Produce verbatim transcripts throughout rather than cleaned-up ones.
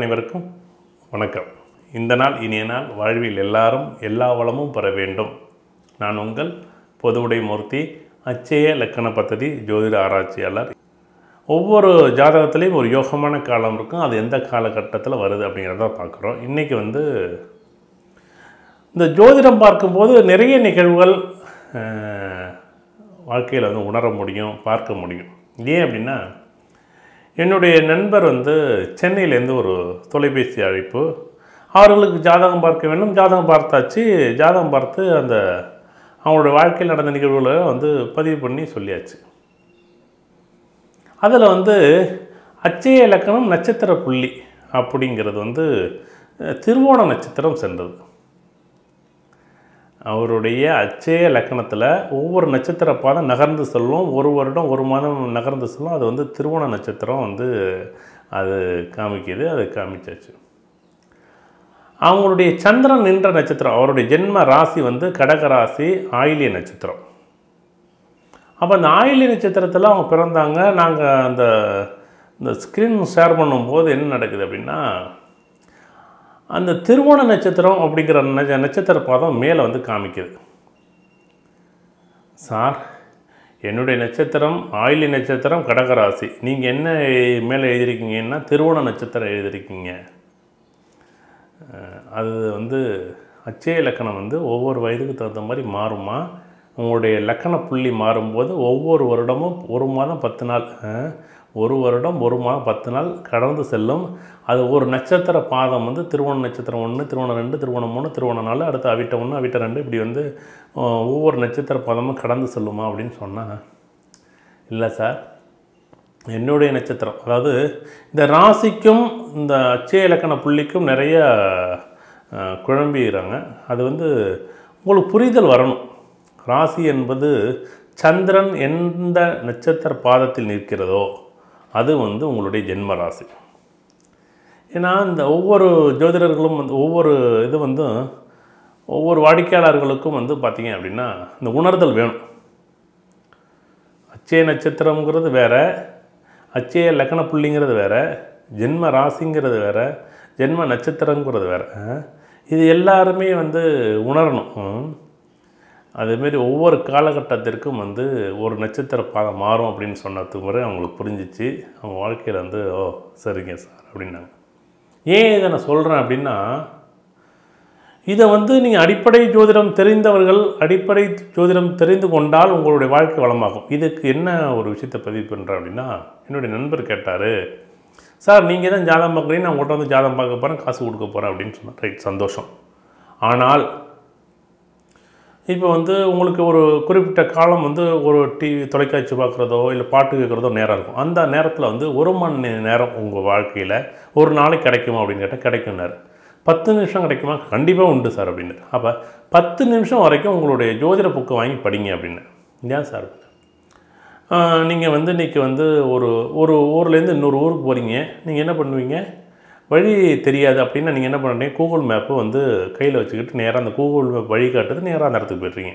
அனைவருக்கும் வணக்கம். இந்த நாள் இனிய நாள், வாழ்வில் எல்லாரும் எல்லா வளமும் பெற வேண்டும். நான் உங்கள் பொதுவுடை மூர்த்தி, அச்சய லக்கண பத்ததி ஜோதிட ஆராய்ச்சியாளர். ஒவ்வொரு ஜாதகத்துலேயும் ஒரு யோகமான காலம் இருக்கும். அது எந்த காலகட்டத்தில் வருது அப்படிங்கிறத பார்க்குறோம். இன்றைக்கி வந்து இந்த ஜோதிடம் பார்க்கும்போது நிறைய நிகழ்வுகள் வாழ்க்கையில் வந்து உணர முடியும், பார்க்க முடியும். ஏன் அப்படின்னா, என்னுடைய நண்பர் வந்து சென்னையிலேருந்து ஒரு தொலைபேசி அழைப்பு. அவர்களுக்கு ஜாதகம் பார்க்க வேண்டும். ஜாதகம் பார்த்தாச்சு. ஜாதகம் பார்த்து அந்த அவங்களோட வாழ்க்கையில் நடந்த நிகழ்வுகளை வந்து பதிவு பண்ணி சொல்லியாச்சு. அதில் வந்து அச்சய இலக்கணம் நட்சத்திர புள்ளி அப்படிங்கிறது வந்து திருவோண நட்சத்திரம் சென்றது. அவருடைய அச்சய லக்கணத்தில் ஒவ்வொரு நட்சத்திர பாதம் நகர்ந்து செல்லும். ஒரு வருடம் ஒரு மாதம் நகர்ந்து செல்லும். அது வந்து திருவோண நட்சத்திரம் வந்து அது காமிக்குது. அது காமிச்சாச்சு. அவங்களுடைய சந்திரன் நின்ற நட்சத்திரம், அவருடைய ஜென்ம ராசி வந்து கடக ராசி, ஆயிலிய நட்சத்திரம். அப்போ அந்த ஆயிலிய நட்சத்திரத்தில் அவங்க பிறந்தாங்க. நாங்கள் அந்த இந்த ஸ்க்ரீன் ஷேர் பண்ணும்போது என்ன நடக்குது அப்படின்னா, அந்த திருவோண நட்சத்திரம் அப்படிங்கிற நட்ச நட்சத்திர பாதம் மேலே வந்து காமிக்குது. சார், என்னுடைய நட்சத்திரம் ஆயிலி நட்சத்திரம் கடகராசி, நீங்கள் என்ன மேலே எழுதியிருக்கீங்கன்னா திருவோண நட்சத்திரம் எழுதியிருக்கீங்க. அது வந்து அச்சய இலக்கணம் வந்து ஒவ்வொரு வயதுக்கு தகுந்த மாதிரி மாறுமா. உங்களுடைய லக்கண புள்ளி மாறும்போது ஒவ்வொரு வருடமும் ஒரு மாதம் பத்து நாள் ஒரு வருடம் ஒரு மாதம் பத்து நாள் கடந்து செல்லும். அது ஒரு நட்சத்திர பாதம் வந்து திருவோண நட்சத்திரம் ஒன்று, திருவோணம் ரெண்டு, திருவோணம் மூணு, திருவோணம் நாலு, அடுத்து அவிட்ட ஒன்று, அவிட்ட ரெண்டு, இப்படி வந்து ஒவ்வொரு நட்சத்திர பாதமும் கடந்து செல்லுமா அப்படின்னு சொன்னால், இல்லை சார், என்னுடைய நட்சத்திரம், அதாவது இந்த ராசிக்கும் இந்த அச்சய இலக்கண புள்ளிக்கும் நிறைய குழம்பிக்கிறாங்க. அது வந்து உங்களுக்கு புரிதல் வரணும். ராசி என்பது சந்திரன் எந்த நட்சத்திர பாதத்தில் நிற்கிறதோ அது வந்து உங்களுடைய ஜென்ம ராசி. ஏன்னா இந்த ஒவ்வொரு ஜோதிடர்களும் வந்து ஒவ்வொரு இது வந்து ஒவ்வொரு வாடிக்கையாளர்களுக்கும் வந்து பார்த்திங்க அப்படின்னா இந்த உணர்தல் வேணும். அச்சய நட்சத்திரங்கிறது வேறு, அச்சய லக்கண புள்ளிங்கிறது வேறு, ஜென்ம ராசிங்கிறது வேறு, ஜென்ம நட்சத்திரங்கிறது வேறு. இது எல்லாருமே வந்து உணரணும். அதேமாரி ஒவ்வொரு காலகட்டத்திற்கும் வந்து ஒரு நட்சத்திர பாதம் மாறும் அப்படின்னு சொன்னதுக்கு முறை அவங்களுக்கு புரிஞ்சிச்சு. அவங்க வாழ்க்கையில் வந்து ஓ சரிங்க சார் அப்படின்னாங்க. ஏன் இதை நான் சொல்கிறேன் அப்படின்னா, இதை வந்து நீங்கள் அடிப்படை ஜோதிடம் தெரிந்தவர்கள் அடிப்படை ஜோதிடம் தெரிந்து கொண்டால் உங்களுடைய வாழ்க்கை வளமாகும். இதுக்கு என்ன ஒரு விஷயத்தை பதிவு பண்ணுறேன் அப்படின்னா, என்னுடைய நண்பர் கேட்டார், சார் நீங்கள் தான் ஜாதகம் பார்க்குறீங்க, நான் உங்கள்கிட்ட வந்து ஜாதகம் பார்க்க போகிறேன், காசு கொடுக்க போகிறேன் அப்படின்னு சொன்னேன். ரைட், சந்தோஷம். ஆனால் இப்போ வந்து உங்களுக்கு ஒரு குறிப்பிட்ட காலம் வந்து ஒரு டிவி தொலைக்காட்சி பார்க்குறதோ இல்லை பாட்டு கேட்குறதோ நேரம் இருக்கும். அந்த நேரத்தில் வந்து ஒரு மணி நேரம் உங்கள் வாழ்க்கையில் ஒரு நாளைக்கு கிடைக்குமா அப்படின்னு கேட்டால் கிடைக்கும்னாரு. பத்து நிமிஷம் கிடைக்குமா? கண்டிப்பாக உண்டு சார் அப்படின்னு. அப்போ பத்து நிமிஷம் வரைக்கும் உங்களுடைய ஜோதிட புக்கை வாங்கி படிங்க அப்படின்னு. ஏன் சார்? நீங்கள் வந்து இன்றைக்கி வந்து ஒரு ஒரு ஊர்லேருந்து இன்னொரு ஊருக்கு போகிறீங்க. நீங்கள் என்ன பண்ணுவீங்க? வழி தெரியாது அப்படின்னா நீங்கள் என்ன பண்ணுறீங்க? கூகுள் மேப்பை வந்து கையில் வச்சுக்கிட்டு நேராக அந்த கூகுள் மேப் வழி காட்டுறது, நேராக அந்த இடத்துக்கு போய்ட்றீங்க.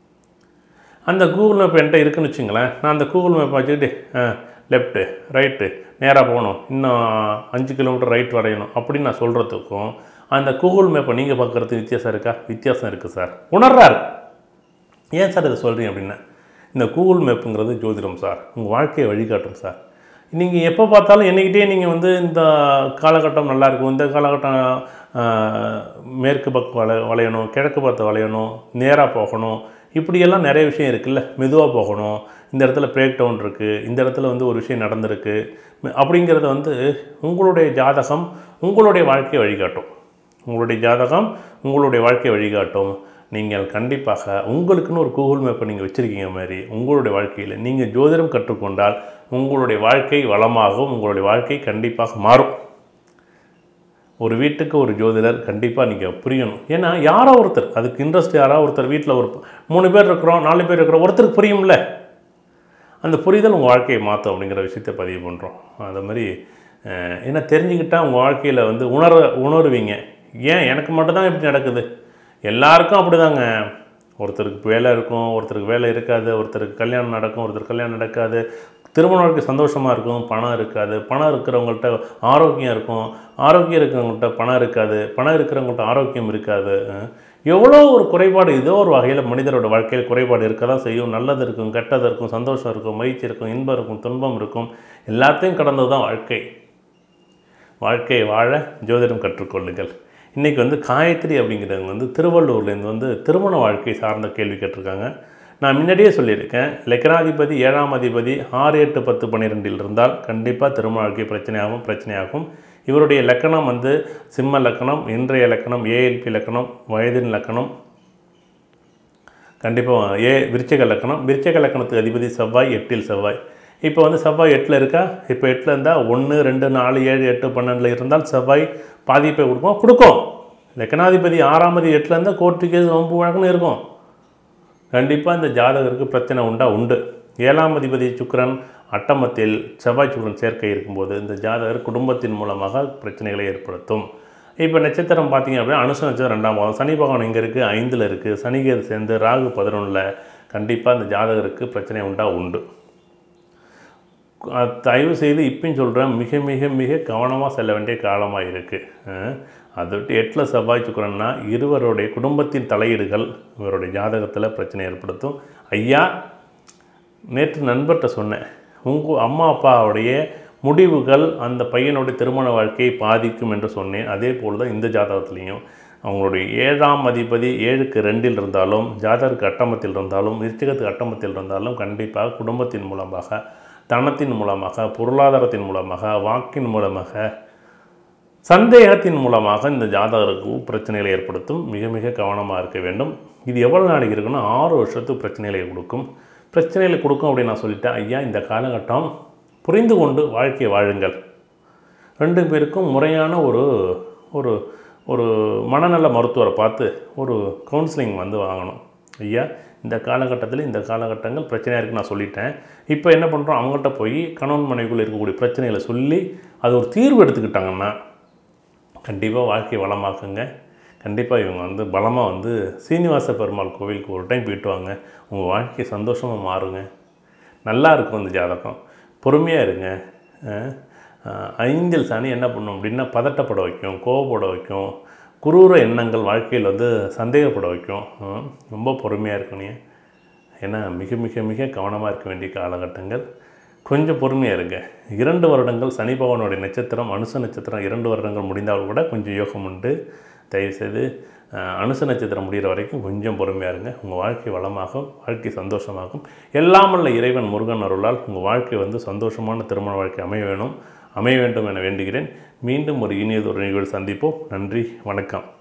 அந்த கூகுள் மேப் என்கிட்ட இருக்குன்னு வச்சுங்களேன். நான் அந்த கூகுள் மேப்பை வச்சுக்கிட்டு லெஃப்ட்டு ரைட்டு நேராக போகணும், இன்னும் அஞ்சு கிலோமீட்டர் ரைட் வரையணும் அப்படின்னு நான் சொல்கிறதுக்கும் அந்த கூகுள் மேப்பை நீங்கள் பார்க்குறது வித்தியாசம் இருக்கா? வித்தியாசம் இருக்குது சார். உணர்றாரு. ஏன் சார் இதை சொல்கிறீங்க அப்படின்னா, இந்த கூகுள் மேப்புங்கிறது ஜோதிடம் சார், உங்கள் வாழ்க்கையை வழிகாட்டும் சார். நீங்கள் எப்போ பார்த்தாலும் என்னைக்கிட்டே நீங்கள் வந்து இந்த காலகட்டம் நல்லாயிருக்கும், இந்த காலகட்டம் மேற்கு பக்கம் வள வளையணும், கிழக்கு பார்த்து வளையணும், நேராக போகணும், இப்படியெல்லாம் நிறைய விஷயம் இருக்குல்ல. மெதுவாக போகணும், இந்த இடத்துல பிரேக் டவுன் இருக்குது, இந்த இடத்துல வந்து ஒரு விஷயம் நடந்திருக்கு அப்படிங்கிறத வந்து உங்களுடைய ஜாதகம் உங்களுடைய வாழ்க்கையை வழிகாட்டும். உங்களுடைய ஜாதகம் உங்களுடைய வாழ்க்கையை வழிகாட்டும். நீங்கள் கண்டிப்பாக உங்களுக்குன்னு ஒரு கூகுள் மேப்பை நீங்கள் வச்சுருக்கீங்க மாதிரி உங்களுடைய வாழ்க்கையில் நீங்கள் ஜோதிடம் கற்றுக்கொண்டால் உங்களுடைய வாழ்க்கை வளமாகும். உங்களுடைய வாழ்க்கை கண்டிப்பாக மாறும். ஒரு வீட்டுக்கு ஒரு ஜோதிடர் கண்டிப்பாக நீங்கள் புரியணும். ஏன்னா யாரோ ஒருத்தர் அதுக்கு இன்ட்ரெஸ்ட், யாரோ ஒருத்தர் வீட்டில் ஒரு மூணு பேர் இருக்கிறோம், நாலு பேர் இருக்கிறோம், ஒருத்தருக்கு புரியும்ல. அந்த புரிதல் உங்கள் வாழ்க்கையை மாற்றும் அப்படிங்கிற விஷயத்தை பதிவு பண்ணுறோம். அது மாதிரி ஏன்னா தெரிஞ்சுக்கிட்டால் உங்கள் வாழ்க்கையில் வந்து உணர உணருவீங்க. ஏன் எனக்கு மட்டும்தான் இப்படி நடக்குது? எல்லாருக்கும் அப்படி தாங்க. ஒருத்தருக்கு வேலை இருக்கும், ஒருத்தருக்கு வேலை இருக்காது, ஒருத்தருக்கு கல்யாணம் நடக்கும், ஒருத்தருக்கு கல்யாணம் நடக்காது, திருமண வாழ்க்கை சந்தோஷமாக இருக்கும், பணம் இருக்காது. பணம் இருக்கிறவங்கள்ட்ட ஆரோக்கியம் இருக்கும், ஆரோக்கியம் இருக்கிறவங்கள்ட்ட பணம் இருக்காது, பணம் இருக்கிறவங்கள்ட்ட ஆரோக்கியம் இருக்காது. எவ்வளோ ஒரு குறைபாடு ஏதோ ஒரு வகையில் மனிதரோட வாழ்க்கையில் குறைபாடு இருக்க தான் செய்யும். நல்லது இருக்கும், கெட்டது இருக்கும், சந்தோஷம் இருக்கும், மகிழ்ச்சி இருக்கும், இன்பம் இருக்கும், துன்பம் இருக்கும். எல்லாத்தையும் கடந்தது தான் வாழ்க்கை. வாழ்க்கையை வாழ ஜோதிடம் கற்றுக்கொள்ளுங்கள். இன்றைக்கி வந்து காயத்ரி அப்படிங்கிறவங்க வந்து திருவள்ளூர்லேருந்து வந்து திருமண வாழ்க்கை சார்ந்த கேள்வி கேட்டிருக்காங்க. நான் முன்னாடியே சொல்லியிருக்கேன், லக்னாதிபதி ஏழாம் அதிபதி ஆறு எட்டு பத்து பன்னிரெண்டில் இருந்தால் கண்டிப்பாக திருமண வாழ்க்கை பிரச்சனையாகும் பிரச்சனையாகும் இவருடைய லக்கணம் வந்து சிம்ம லக்கணம், இன்றைய லக்கணம், ஏஎல்பி லக்கணம், வயதின் லக்கணம், கண்டிப்பாக ஏ விருச்சிக லக்கணம். விருச்சிக லக்கணத்துக்கு அதிபதி செவ்வாய், எட்டில் செவ்வாய். இப்போ வந்து செவ்வாய் எட்டில் இருக்கா? இப்போ எட்டில் இருந்தால் ஒன்று ரெண்டு நாலு ஏழு எட்டு பன்னெண்டில் இருந்தால் செவ்வாய் பாதிப்பை கொடுக்கும் கொடுக்கும் லக்னாதிபதி ஆறாம் அதிபதி எட்டில் இருந்தால் கோர்ட்டு கேஸ் வம்பு வழக்குன்னு இருக்கும். கண்டிப்பாக இந்த ஜாதகருக்கு பிரச்சனை உண்டா? உண்டு. ஏழாம் அதிபதி சுக்கிரன் அட்டமத்தில் செவ்வாய் சுக்கிரன் சேர்க்கை இருக்கும்போது இந்த ஜாதகர் குடும்பத்தின் மூலமாக பிரச்சனைகளை ஏற்படுத்தும். இப்போ நட்சத்திரம் பார்த்திங்க அப்படின்னா அனுச நட்சத்திரம் ரெண்டாம் பாதம், சனி பகவான் இங்கே இருக்குது, ஐந்தில் இருக்குது, சனிகேது சேர்ந்து ராகு பதினொன்றில். கண்டிப்பாக இந்த ஜாதகருக்கு பிரச்சனை உண்டா? உண்டு. தயவு செய்து இப்பயும் சொல்கிறேன், மிக மிக மிக கவனமாக செல்ல வேண்டிய காலமாக இருக்குது. அதை விட்டு எட்டில் செவ்வாய் சுக்கிரன்னா இருவருடைய குடும்பத்தின் தலையீடுகள் இவருடைய ஜாதகத்தில் பிரச்சனை ஏற்படுத்தும். ஐயா, நேற்று நண்பர்கிட்ட சொன்னேன், உங்கள் அம்மா அப்பாவுடைய முடிவுகள் அந்த பையனுடைய திருமண வாழ்க்கையை பாதிக்கும் என்று சொன்னேன். அதே போல் தான் இந்த ஜாதகத்துலேயும் அவங்களுடைய ஏழாம் அதிபதி ஏழுக்கு ரெண்டில் இருந்தாலும், ஜாதகருக்கு அட்டமத்தில் இருந்தாலும், விருச்சிகத்துக்கு அட்டமத்தில் இருந்தாலும் கண்டிப்பாக குடும்பத்தின் மூலமாக, தனத்தின் மூலமாக, பொருளாதாரத்தின் மூலமாக, வாக்கின் மூலமாக, சந்தேகத்தின் மூலமாக இந்த ஜாதகருக்கு பிரச்சனைகளை ஏற்படுத்தும். மிக மிக கவனமாக இருக்க வேண்டும். இது எவ்வளோ நாளைக்கு இருக்குன்னா ஆறு வருஷத்துக்கு பிரச்சனைகளை கொடுக்கும். பிரச்சனைகளை கொடுக்கும் அப்படின்னு நான் சொல்லிட்டேன். ஐயா, இந்த காலகட்டம் புரிந்து கொண்டு வாழ்க்கையை வாழுங்கள். ரெண்டு பேருக்கும் முறையான ஒரு ஒரு ஒரு மனநல மருத்துவரை பார்த்து ஒரு கவுன்சிலிங் வந்து வாங்கணும். ஐயா, இந்த காலகட்டத்தில் இந்த காலகட்டங்கள் பிரச்சனையாக இருக்குன்னு நான் சொல்லிட்டேன். இப்போ என்ன பண்ணுறோம், அவங்கள்ட்ட போய் கணவன் மனைவிக்குள்ளே இருக்கக்கூடிய பிரச்சனைகளை சொல்லி அது ஒரு தீர்வு எடுத்துக்கிட்டாங்கன்னா கண்டிப்பாக வாழ்க்கை வளமாக்குங்க. கண்டிப்பாக இவங்க வந்து பலமாக வந்து சீனிவாச பெருமாள் கோவிலுக்கு ஒரு டைம் போயிட்டு வாங்க. உங்கள் வாழ்க்கை சந்தோஷமாக மாறுங்க. நல்லா இருக்கும் இந்த ஜாதகம். பொறுமையாக இருங்க. ஐந்தில் சனி என்ன பண்ணும் அப்படின்னா பதட்டப்பட வைக்கும், கோவப்பட வைக்கும், குரூர எண்ணங்கள் வாழ்க்கையில் வந்து சந்தேகப்பட வைக்கும். ரொம்ப பொறுமையாக இருக்கணும். ஏன்னா மிக மிக மிக கவனமாக இருக்க வேண்டிய காலகட்டங்கள். கொஞ்சம் பொறுமையாக இருங்க. இரண்டு வருடங்கள் சனி பகவானுடைய நட்சத்திரம் அனுச நட்சத்திரம் இரண்டு வருடங்கள் முடிந்தால் கூட கொஞ்சம் யோகம் உண்டு. தயவுசெய்து அனுச நட்சத்திரம் முடிகிற வரைக்கும் கொஞ்சம் பொறுமையாக இருங்க. உங்கள் வாழ்க்கை வளமாகும், வாழ்க்கை சந்தோஷமாகும். எல்லாமல்ல இறைவன் முருகன் அருளால் உங்கள் வாழ்க்கை வந்து சந்தோஷமான திருமண வாழ்க்கை அமைய வேணும் அமைய வேண்டும் என வேண்டுகிறேன். மீண்டும் ஒரு இனியதொரு நிகழ்வு சந்திப்போம். நன்றி, வணக்கம்.